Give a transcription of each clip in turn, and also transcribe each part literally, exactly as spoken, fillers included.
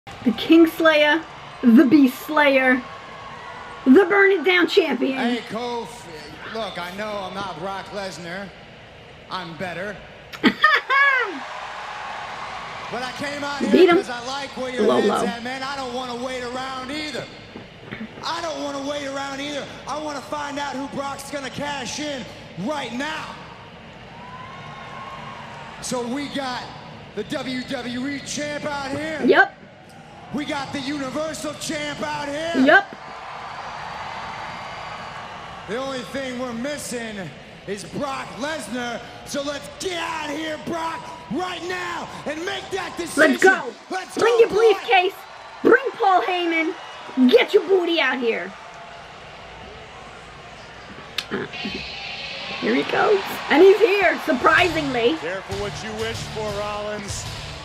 The Kingslayer, the Beast Slayer, the Burn It Down champion. Hey, Kofi, look, I know I'm not Brock Lesnar. I'm better. But I came out here because I like where your low, head's low. at, man. I don't want to wait around either. I don't want to wait around either. I want to find out who Brock's going to cash in right now. So we got the W W E champ out here. Yep. We got the Universal champ out here. Yep. The only thing we're missing is Brock Lesnar. So let's get out of here, Brock, right now, and make that decision. Let's go. Let's Bring go, your boy. briefcase. Bring Paul Heyman. Get your booty out here. Uh, here he goes. And he's here, surprisingly. Careful what you wish for, Rollins.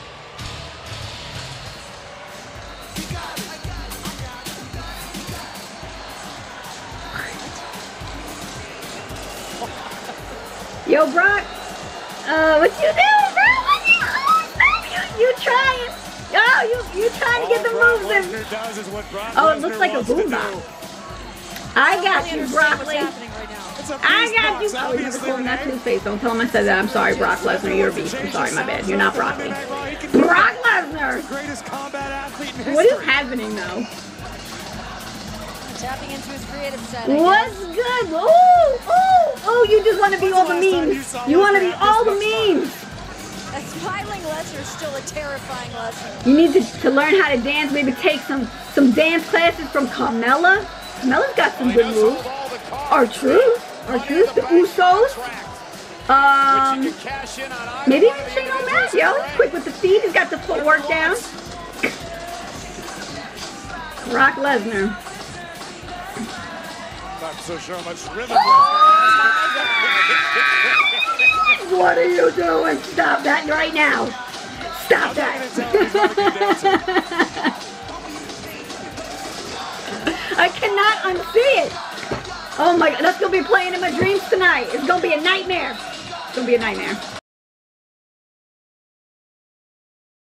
Yo, Brock. Uh, what you doing, bro? What you, oh, you, you trying. Oh, you, you trying to get the Brock moves in. Lesnar does is what Brock Oh, it Lesnar looks like a wants to boombox. do. I got you, What's Broccoli. happening right now? It's a I beast got box, you. Oh, you never obviously, told him that to Renee. his face. Don't tell him I said that. I'm sorry, Brock Lesnar. You're a beast. I'm sorry, my bad. You're not broccoli. Brock Lesnar. Greatest combat athlete in history. What is happening though? Tapping into his creative side. I What's guess. good? Oh, oh, oh! You just want to be all the memes. You want to be all the memes. A smiling Lesnar is still a terrifying Lesnar. You need to, to learn how to dance. Maybe take some some dance classes from Carmella. Carmella's got some good moves. R-Truth, R-Truth, the Usos. Um, maybe even Shane O'Mac, yo. Quick with the feet. He's got the footwork down. Brock Lesnar. Not so sure how much rhythm What are you doing? Stop that right now. Stop that. I cannot unsee it. Oh my God, that's going to be playing in my dreams tonight. It's going to be a nightmare. It's going to be a nightmare.